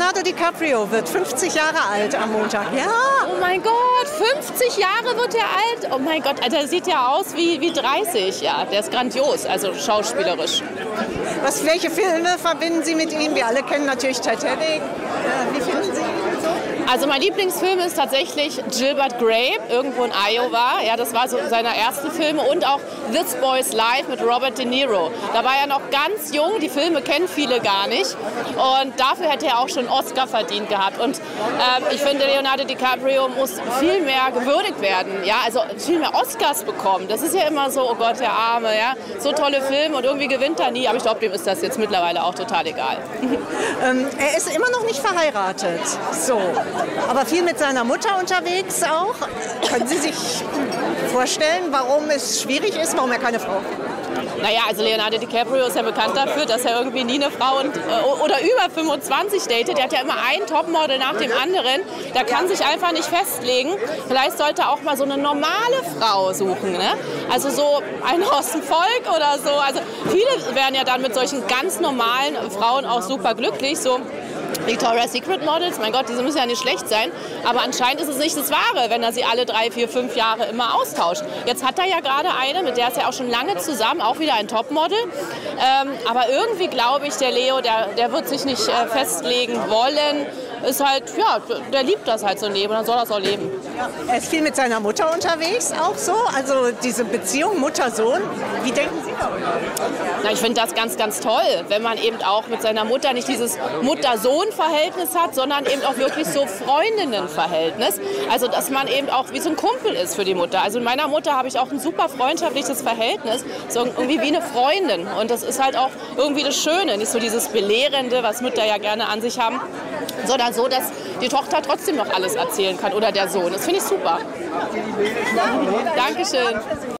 Leonardo DiCaprio wird 50 Jahre alt am Montag. Ja. Oh mein Gott, 50 Jahre wird er alt. Oh mein Gott, Alter, der sieht ja aus wie 30. Ja, der ist grandios, also schauspielerisch. Welche Filme verbinden Sie mit ihm? Wir alle kennen natürlich Titanic. Wie finden Sie ihn so? Also mein Lieblingsfilm ist tatsächlich Gilbert Grape, irgendwo in Iowa. Ja, das war so seiner ersten Filme, und auch This Boy's Life mit Robert De Niro. Da war er noch ganz jung, die Filme kennen viele gar nicht, und dafür hätte er auch schon einen Oscar verdient gehabt. Und ich finde, Leonardo DiCaprio muss viel mehr gewürdigt werden, ja, also viel mehr Oscars bekommen. Das ist ja immer so, oh Gott, der Arme, ja, so tolle Filme, und irgendwie gewinnt er nie, aber ich glaube, dem ist das jetzt mittlerweile auch total egal. Er ist immer noch nicht verheiratet, so. Aber viel mit seiner Mutter unterwegs auch. Können Sie sich vorstellen, warum es schwierig ist, warum er keine Frau findet? Naja, also Leonardo DiCaprio ist ja bekannt dafür, dass er irgendwie nie eine Frau oder über 25 datet. Der hat ja immer ein Topmodel nach dem anderen. Der kann sich einfach nicht festlegen. Vielleicht sollte er auch mal so eine normale Frau suchen, ne? Also so eine aus dem Volk oder so. Also viele werden ja dann mit solchen ganz normalen Frauen auch super glücklich. So Victoria's Secret Models, mein Gott, diese müssen ja nicht schlecht sein, aber anscheinend ist es nicht das Wahre, wenn er sie alle 3, 4, 5 Jahre immer austauscht. Jetzt hat er ja gerade eine, mit der ist er auch schon lange zusammen, auch wieder ein Topmodel, aber irgendwie glaube ich, der Leo, der wird sich nicht festlegen wollen. Ist halt, ja, der liebt das halt so leben, und dann soll er es auch leben. Er ist viel mit seiner Mutter unterwegs, auch so, also diese Beziehung Mutter-Sohn, wie denken Sie darüber? Na, ich finde das ganz, ganz toll, wenn man eben auch mit seiner Mutter nicht dieses Mutter-Sohn-Verhältnis hat, sondern eben auch wirklich so Freundinnen-Verhältnis. Also, dass man eben auch wie so ein Kumpel ist für die Mutter. Also mit meiner Mutter habe ich auch ein super freundschaftliches Verhältnis, so irgendwie wie eine Freundin. Und das ist halt auch irgendwie das Schöne, nicht so dieses Belehrende, was Mütter ja gerne an sich haben, sondern so, dass die Tochter trotzdem noch alles erzählen kann oder der Sohn. Das finde ich super. Dankeschön.